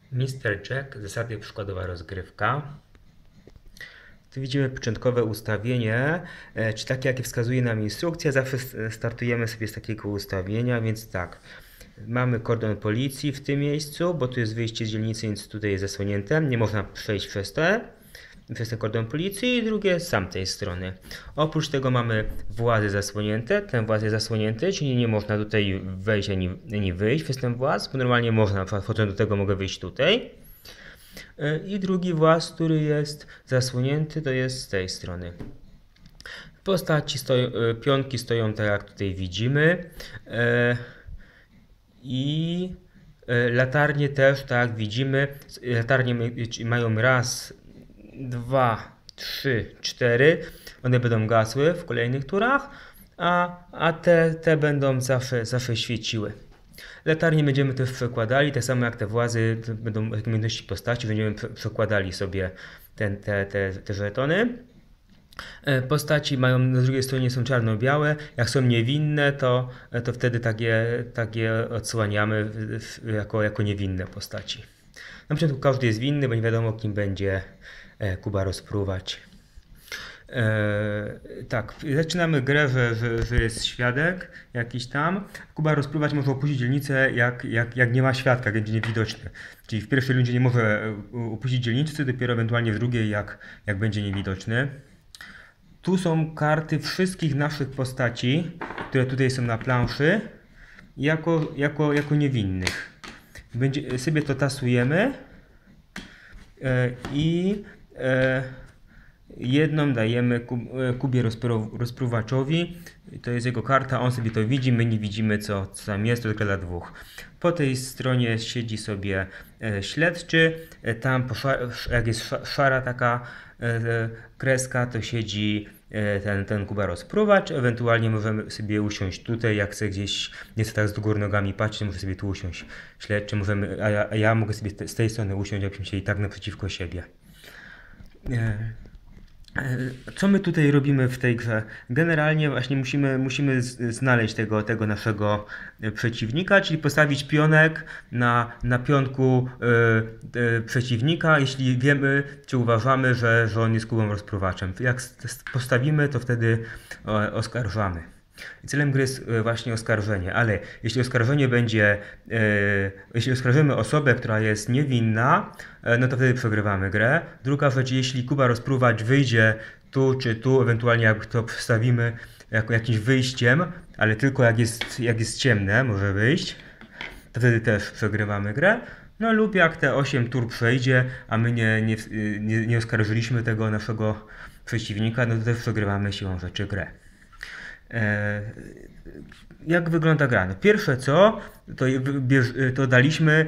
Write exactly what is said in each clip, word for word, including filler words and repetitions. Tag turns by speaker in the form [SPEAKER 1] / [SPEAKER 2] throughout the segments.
[SPEAKER 1] mister Jack, zasady przykładowa rozgrywka. Tu widzimy początkowe ustawienie, czy takie jakie wskazuje nam instrukcja. Zawsze startujemy sobie z takiego ustawienia, więc tak. Mamy kordon policji w tym miejscu, bo tu jest wyjście z dzielnicy, więc tutaj jest zasłonięte. Nie można przejść przez te, przez ten kordon policji i drugie z tamtej strony. Oprócz tego mamy włazy zasłonięte. Ten właz jest zasłonięty, czyli nie można tutaj wejść ani, ani wyjść przez ten właz, bo normalnie można, wchodząc do tego mogę wyjść tutaj. I drugi właz, który jest zasłonięty, to jest z tej strony. Postaci stoją, pionki stoją tak jak tutaj widzimy. I latarnie też, tak jak widzimy, latarnie mają raz, dwa, trzy, cztery. One będą gasły w kolejnych turach, a, a te, te będą zawsze, zawsze świeciły. Latarnie będziemy też przekładali, tak samo jak te włazy, będą umiejętności postaci, będziemy przekładali sobie ten, te, te, te żetony. Postaci mają, na drugiej stronie są czarno-białe, jak są niewinne, to, to wtedy takie, takie odsłaniamy jako, jako niewinne postaci. Na początku każdy jest winny, bo nie wiadomo kim będzie Kuba rozpruwać. Eee, tak, zaczynamy grę, że, że, że jest świadek jakiś tam. Kuba rozpruwać może opuścić dzielnicę, jak, jak, jak nie ma świadka, jak będzie niewidoczny. Czyli w pierwszej rundzie nie może opuścić dzielnicy, dopiero ewentualnie w drugiej, jak, jak będzie niewidoczny. Tu są karty wszystkich naszych postaci, które tutaj są na planszy, jako, jako, jako niewinnych. Będzie, sobie to tasujemy e, i e, jedną dajemy Kubie rozpruwaczowi. To jest jego karta, on sobie to widzi, my nie widzimy co, co tam jest, to tylko dla dwóch. Po tej stronie siedzi sobie e, śledczy, e, tam jak jest szara taka e, kreska, to siedzi e, ten, ten Kuba rozpruwacz, ewentualnie możemy sobie usiąść tutaj, jak chcę gdzieś, nie chcę tak z góry nogami patrzeć, muszę sobie tu usiąść śledczy, możemy, a, ja, a ja mogę sobie z tej strony usiąść, jakbyśmy chcieli tak naprzeciwko siebie. E, Co my tutaj robimy w tej grze? Generalnie właśnie musimy, musimy znaleźć tego, tego naszego przeciwnika, czyli postawić pionek na, na pionku y, y, przeciwnika, jeśli wiemy, czy uważamy, że, że on jest Kubą rozpruwaczem. Jak postawimy, to wtedy oskarżamy. I celem gry jest właśnie oskarżenie, ale jeśli oskarżenie będzie, e, jeśli oskarżymy osobę, która jest niewinna, e, no to wtedy przegrywamy grę. Druga rzecz, jeśli Kuba rozpruwacz wyjdzie tu czy tu, ewentualnie jak to przedstawimy jako jakimś wyjściem, ale tylko jak jest, jak jest ciemne, może wyjść, to wtedy też przegrywamy grę. No lub jak te osiem tur przejdzie, a my nie, nie, nie, nie oskarżyliśmy tego naszego przeciwnika, no to też przegrywamy siłą rzeczy grę. Jak wygląda gra? No pierwsze co, to, to daliśmy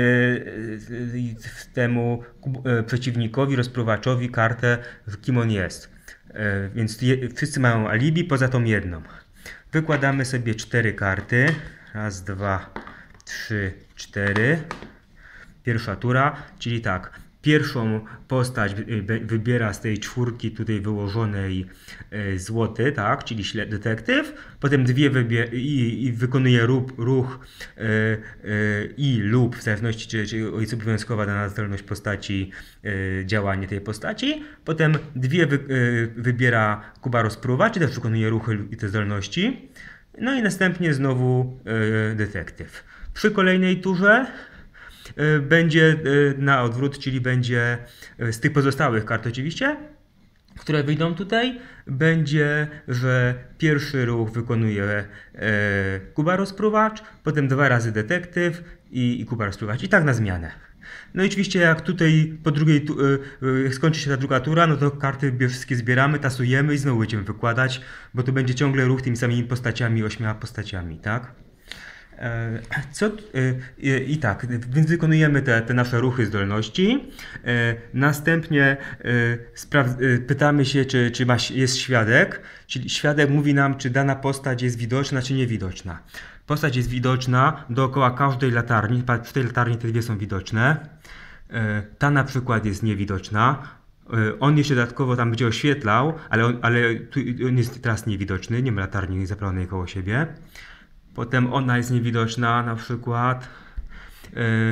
[SPEAKER 1] temu przeciwnikowi, rozpruwaczowi kartę, kim on jest. Więc wszyscy mają alibi poza tą jedną. Wykładamy sobie cztery karty. Raz, dwa, trzy, cztery. Pierwsza tura, czyli tak. Pierwszą postać wybiera z tej czwórki tutaj wyłożonej złoty, tak, czyli detektyw. Potem dwie wybiera i, i wykonuje ruch, ruch e, e, i lub w zależności czy, czy jest obowiązkowa dana zdolność postaci, e, działanie tej postaci. Potem dwie wy, e, wybiera Kuba rozpruwacz, czy też wykonuje ruchy i te zdolności. No i następnie znowu e, detektyw. Przy kolejnej turze będzie na odwrót, czyli będzie z tych pozostałych kart oczywiście, które wyjdą tutaj, będzie, że pierwszy ruch wykonuje e, Kuba rozpruwacz, potem dwa razy detektyw i, i Kuba rozpruwacz i tak na zmianę. No i oczywiście jak tutaj po drugiej, jak skończy się ta druga tura, no to karty wszystkie zbieramy, tasujemy i znowu będziemy wykładać, bo to będzie ciągle ruch tymi samymi postaciami, ośmioma postaciami, tak? Co, i, i tak, więc wykonujemy te, te nasze ruchy zdolności. Następnie pytamy się, czy, czy ma, jest świadek. Czyli świadek mówi nam, czy dana postać jest widoczna, czy niewidoczna. Postać jest widoczna dookoła każdej latarni. W tej latarni te dwie są widoczne. Ta na przykład jest niewidoczna. On jeszcze dodatkowo tam będzie oświetlał, ale on, ale tu, on jest teraz niewidoczny, nie ma latarni zapalonej koło siebie. Potem ona jest niewidoczna na przykład.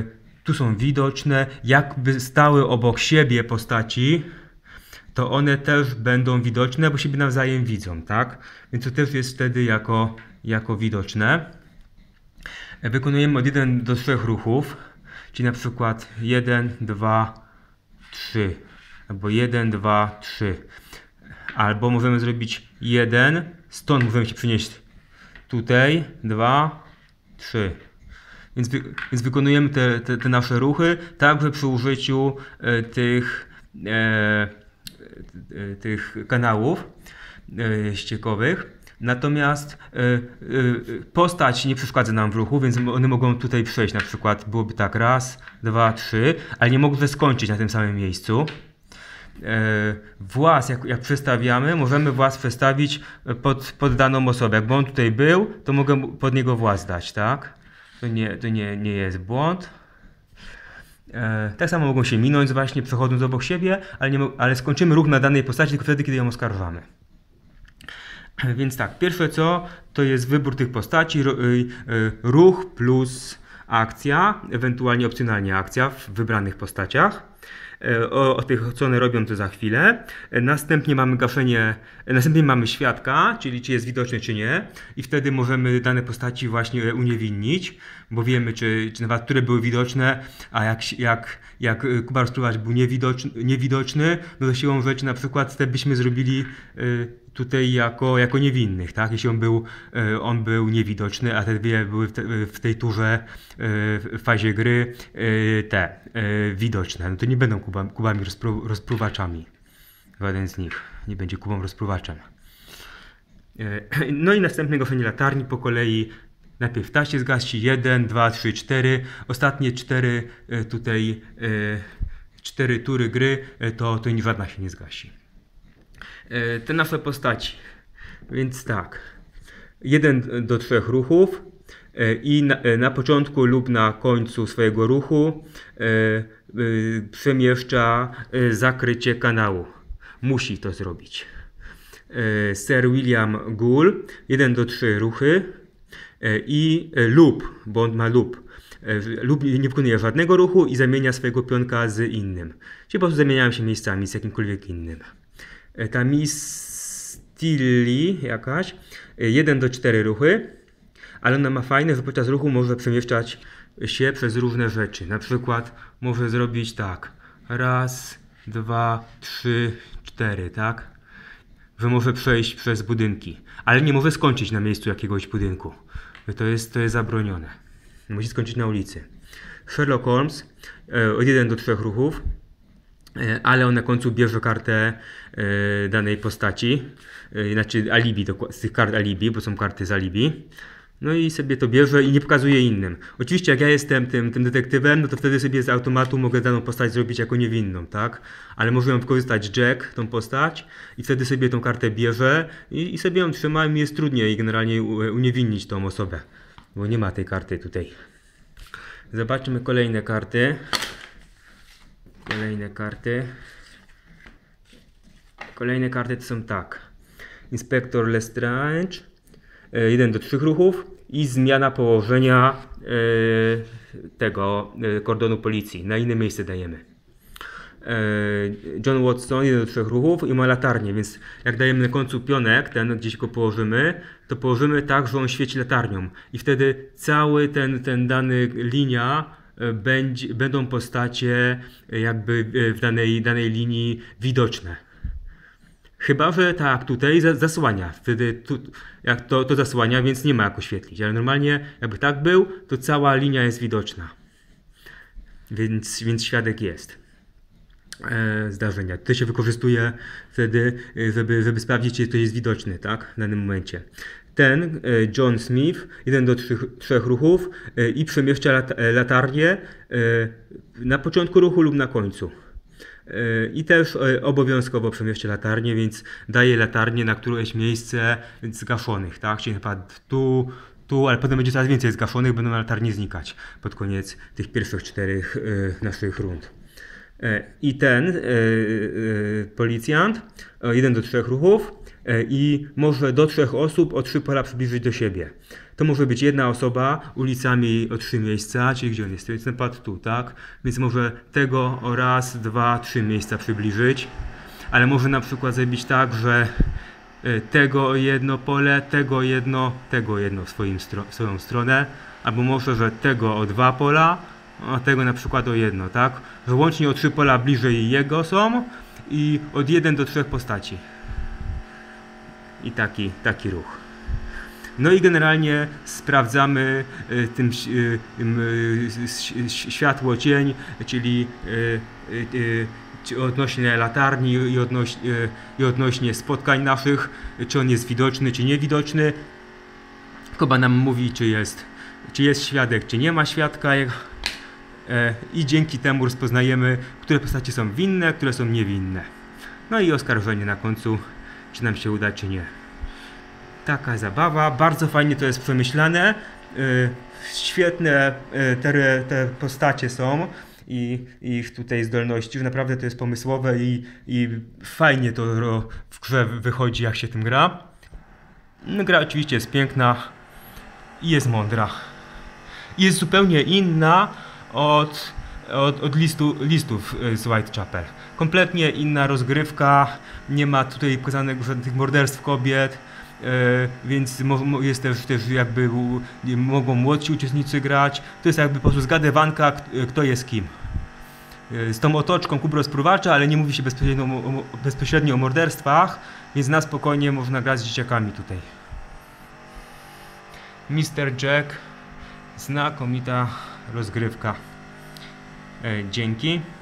[SPEAKER 1] tu są widoczne, jakby stały obok siebie postaci, to one też będą widoczne, bo siebie nawzajem widzą, tak? Więc to też jest wtedy jako, jako widoczne. Wykonujemy od jeden do trzech ruchów, czyli na przykład jeden, dwa, trzy, albo jeden, dwa, trzy. Albo możemy zrobić jeden, stąd możemy się przenieść tutaj, dwa, trzy. Więc, wy, więc wykonujemy te, te, te nasze ruchy, także przy użyciu e, tych, e, e, tych kanałów e, ściekowych. Natomiast e, e, postać nie przeszkadza nam w ruchu, więc one mogą tutaj przejść. Na przykład byłoby tak raz, dwa, trzy, ale nie mogą skończyć na tym samym miejscu. E, włas, jak, jak przestawiamy, możemy włas przestawić pod, pod daną osobę. Jakby on tutaj był, to mogę pod niego włas dać, tak? To nie, to nie, nie jest błąd. E, tak samo mogą się minąć właśnie przechodząc obok siebie, ale, nie, ale skończymy ruch na danej postaci tylko wtedy, kiedy ją oskarżamy. Więc tak, pierwsze co, to jest wybór tych postaci, ruch plus akcja, ewentualnie opcjonalnie akcja w wybranych postaciach. O, o tych, co one robią, to za chwilę. Następnie mamy gaszenie, następnie mamy świadka, czyli czy jest widoczny, czy nie. I wtedy możemy dane postaci właśnie uniewinnić, bo wiemy, czy, czy nawet które były widoczne, a jak, jak, jak Kuba Rozpruwacz był niewidoczny, niewidoczny, no to siłą rzeczy na przykład te byśmy zrobili y, tutaj jako, jako niewinnych, tak? Jeśli on był, y, on był niewidoczny, a te dwie były w, te, w tej turze y, w fazie gry y, te y, widoczne, no to nie będą Kuba, Kubami rozpru, rozpruwaczami. Żaden z nich nie będzie Kubą rozpruwaczem. Y, no i następne gaszenie latarni po kolei. Najpierw ta się zgasi, jeden, dwa, trzy, cztery. Ostatnie cztery y, tutaj y, cztery tury gry, y, to, to żadna się nie zgasi. Te nasze postaci, więc tak, jeden do trzech ruchów i na, na początku lub na końcu swojego ruchu przemieszcza zakrycie kanału. Musi to zrobić. Sir William Gould, jeden do trzech ruchy i loop, bo on ma loop. Lub nie wykonuje żadnego ruchu i zamienia swojego pionka z innym. Czyli po prostu zamieniają się miejscami z jakimkolwiek innym. Ta Miss Tilly jakaś, jeden do czterech ruchy, ale ona ma fajne, że podczas ruchu może przemieszczać się przez różne rzeczy. Na przykład może zrobić tak, raz, dwa, trzy, cztery, tak? Że może przejść przez budynki, ale nie może skończyć na miejscu jakiegoś budynku. To jest, to jest zabronione. Musi skończyć na ulicy. Sherlock Holmes od jeden do trzech ruchów, ale on na końcu bierze kartę e, danej postaci, e, znaczy alibi, z tych kart alibi, bo są karty z alibi. No i sobie to bierze i nie pokazuje innym. Oczywiście jak ja jestem tym, tym detektywem, no to wtedy sobie z automatu mogę daną postać zrobić jako niewinną, tak? Ale może ją wykorzystać Jack, tą postać, i wtedy sobie tą kartę bierze i, i sobie ją trzyma i mi jest trudniej generalnie uniewinnić tą osobę, bo nie ma tej karty tutaj. Zobaczmy kolejne karty. Kolejne karty. Kolejne karty to są tak. Inspektor Lestrange. jeden do trzech ruchów i zmiana położenia e, tego e, kordonu policji. Na inne miejsce dajemy. E, John Watson jeden do trzech ruchów i ma latarnię, więc jak dajemy na końcu pionek, ten gdzieś go położymy, to położymy tak, że on świeci latarnią. I wtedy cały ten, ten dany linia Będzie, będą postacie jakby w danej, danej linii widoczne. Chyba że tak, tutaj zasłania. Wtedy tu, jak to, to zasłania, więc nie ma jak oświetlić. Ale normalnie jakby tak był, to cała linia jest widoczna. Więc, więc świadek jest e, zdarzenia. To się wykorzystuje wtedy, żeby, żeby sprawdzić, czy to jest widoczne, tak, w danym momencie. Ten, John Smith, jeden do trzech ruchów i przemieszcza lat, latarnię na początku ruchu lub na końcu. I też obowiązkowo przemieszcza latarnię, więc daje latarnię na któreś miejsce zgaszonych, tak? Czyli na przykład tu, tu, ale potem będzie coraz więcej zgaszonych, będą latarnie znikać pod koniec tych pierwszych czterech naszych rund. I ten policjant, jeden do trzech ruchów, i może do trzech osób o trzy pola przybliżyć do siebie. To może być jedna osoba ulicami o trzy miejsca, czyli gdzie on jest? To jest na przykład tu, tak? Więc może tego o raz, dwa, trzy miejsca przybliżyć, ale może na przykład zrobić tak, że tego jedno pole, tego jedno, tego jedno w, swoim stro w swoją stronę, albo może, że tego o dwa pola, a tego na przykład o jedno, tak? Że łącznie o trzy pola bliżej jego są i od jeden do trzech postaci. I taki, taki ruch. No i generalnie sprawdzamy y, tym y, y, światło cień, czyli y, y, y, odnośnie latarni i odnośnie, y, i odnośnie spotkań naszych, czy on jest widoczny, czy niewidoczny. Koba nam mówi, czy jest, czy jest świadek, czy nie ma świadka. Y, I dzięki temu rozpoznajemy, które postacie są winne, które są niewinne. No i oskarżenie na końcu, czy nam się uda, czy nie. Taka zabawa, bardzo fajnie to jest przemyślane, yy, świetne yy, te, te postacie są i ich tutaj zdolności, że naprawdę to jest pomysłowe i, i fajnie to w grze wychodzi, jak się tym gra. No, gra oczywiście jest piękna i jest mądra. Jest zupełnie inna od, od, od listu, listów z Whitechapel. Kompletnie inna rozgrywka, nie ma tutaj pokazanych żadnych morderstw kobiet. Więc jest też, też jakby mogą młodsi uczestnicy grać. To jest jakby po prostu zgadywanka, kto jest kim. Z tą otoczką kup rozpruwacza, ale nie mówi się bezpośrednio o, bezpośrednio o morderstwach, więc na spokojnie można grać z dzieciakami tutaj. mister Jack, znakomita rozgrywka. Dzięki.